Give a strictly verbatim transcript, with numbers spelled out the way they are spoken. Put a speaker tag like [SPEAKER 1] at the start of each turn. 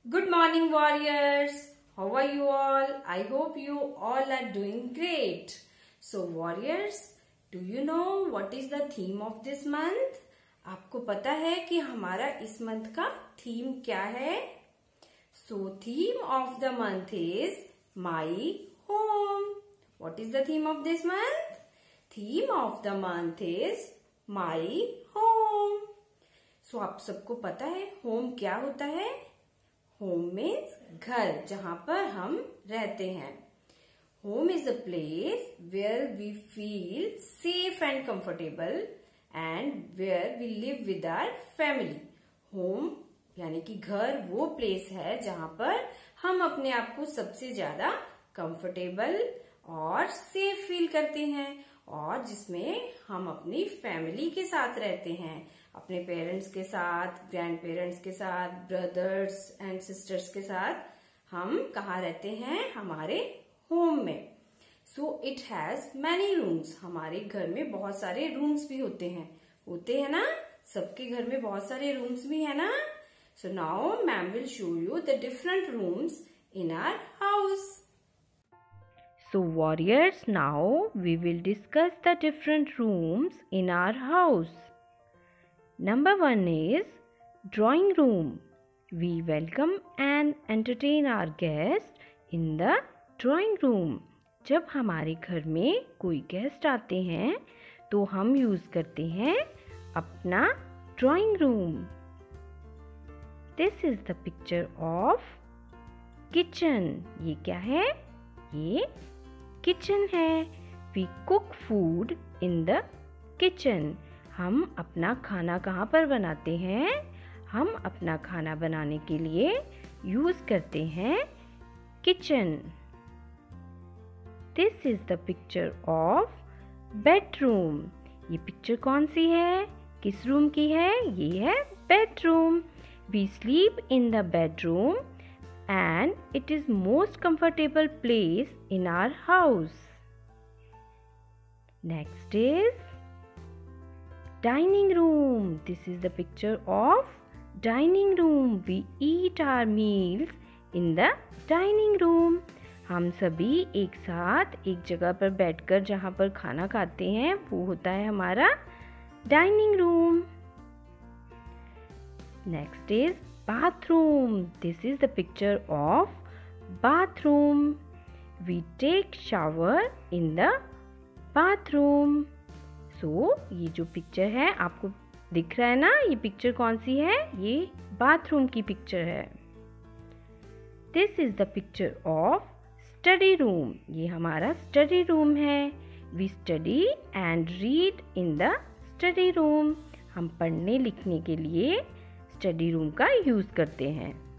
[SPEAKER 1] Good morning, warriors. How are you all? I hope you all are doing great. So, warriors, do you know what is the theme of this month? आपको पता है कि हमारा इस month का theme क्या है? So, theme of the month is My Home. What is the theme of this month? Theme of the month is My Home. So, आप सबको पता है home क्या होता है? होम मीन्स घर, जहां पर हम रहते हैं. Home is a place where we feel safe and comfortable and where we live with our family. Home यानी कि घर वो प्लेस है जहां पर हम अपने आप को सबसे ज्यादा कंफर्टेबल और सेफ फील करते हैं और जिसमें हम अपनी फैमिली के साथ रहते हैं, अपने पेरेंट्स के साथ, ग्रैंड पेरेंट्स के साथ, ब्रदर्स एंड सिस्टर्स के साथ हम कहाँ रहते हैं? हमारे होम में. So it has many rooms. हमारे घर में बहुत सारे रूम्स भी होते हैं होते हैं ना? सबके घर में बहुत सारे रूम्स भी है ना? So now ma'am will show you the different rooms in our house.
[SPEAKER 2] So warriors, now we will discuss the different rooms in our house. Number one is drawing room. We welcome and entertain our guests in the drawing room. जब हमारे घर में कोई guest आते हैं तो हम use करते हैं अपना drawing room. This is the picture of kitchen. ये क्या है? ये किचन है. We cook food in the kitchen. हम अपना खाना कहाँ पर बनाते हैं? हम अपना खाना बनाने के लिए यूज करते हैं kitchen. This is the picture of bedroom. ये पिक्चर कौन सी है? किस रूम की है? ये है bedroom. We sleep in the bedroom and it is most comfortable place in our house. Next is dining room. This is the picture of dining room. We eat our meals in the dining room. हम सभी एक साथ एक जगह पर बैठकर जहाँ पर खाना खाते हैं वो होता है हमारा dining room. Next is bathroom. This is the picture of bathroom. We take shower in the bathroom. So ये जो पिक्चर है आपको दिख रहा है ना? ये पिक्चर कौन सी है? ये बाथरूम की पिक्चर है. This is the picture of study room. ये हमारा स्टडी रूम है. We study and read in the study room. हम पढ़ने लिखने के लिए स्टडी रूम का यूज करते हैं.